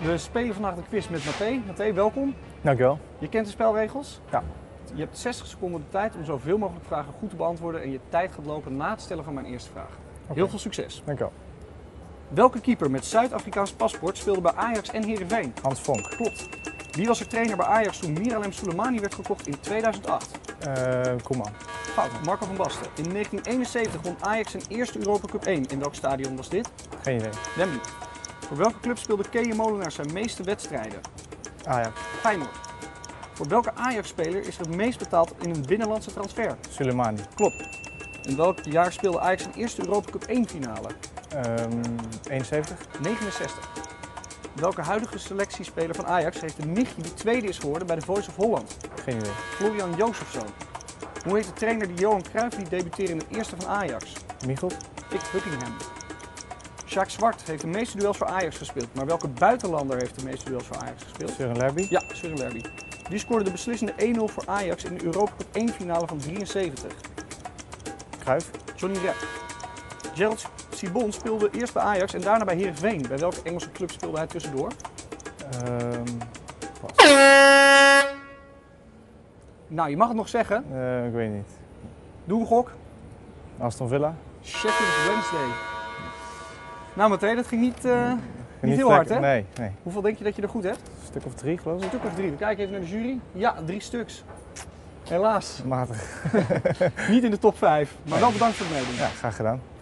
We spelen vandaag de quiz met Mathé. Mathé, welkom. Dankjewel. Je kent de spelregels? Ja. Je hebt 60 seconden de tijd om zoveel mogelijk vragen goed te beantwoorden en je tijd gaat lopen na het stellen van mijn eerste vraag. Heel veel succes. Dankjewel. Welke keeper met Zuid-Afrikaans paspoort speelde bij Ajax en Heerenveen? Hans Vonk. Klopt. Wie was er trainer bij Ajax toen Miralem Soleimani werd gekocht in 2008? Koeman. Fout. Marco van Basten. In 1971 won Ajax zijn eerste Europa Cup 1. In welk stadion was dit? Geen idee. Wembley. Voor welke club speelde Keje Molenaar zijn meeste wedstrijden? Ajax. Feyenoord. Voor welke Ajax-speler is er het meest betaald in een binnenlandse transfer? Soleimani. Klopt. In welk jaar speelde Ajax zijn eerste Europa Cup 1 finale? 71. 69. Welke huidige selectiespeler van Ajax heeft een nichtje die tweede is geworden bij The Voice of Holland? Geen idee. Florian Jozefzoon. Hoe heet de trainer die Johan Cruijff liet debuteren in het eerste van Ajax? Michels. Dick Buckingham. Jacques Zwart heeft de meeste duels voor Ajax gespeeld, maar welke buitenlander heeft de meeste duels voor Ajax gespeeld? Søren Lerby. Ja, Søren Lerby. Wie scoorde de beslissende 1-0 voor Ajax in de Europa Cup 1 finale van 73? Cruijff. Johnny Rep. Gerald Sibon speelde eerst bij Ajax en daarna bij Heerenveen. Bij welke Engelse club speelde hij tussendoor? Nou, je mag het nog zeggen. Ik weet niet. Doe een gok. Aston Villa. Sheffield Wednesday. Nou Mathé, dat ging niet heel hard, hè? Nee. Hoeveel denk je dat je er goed hebt? Een stuk of 3 geloof Een ik. stuk of 3. We kijken even naar de jury. Ja, 3 stuks. Helaas. Matig. Niet in de top 5. Maar wel bedankt voor het meedoen. Ja, graag gedaan.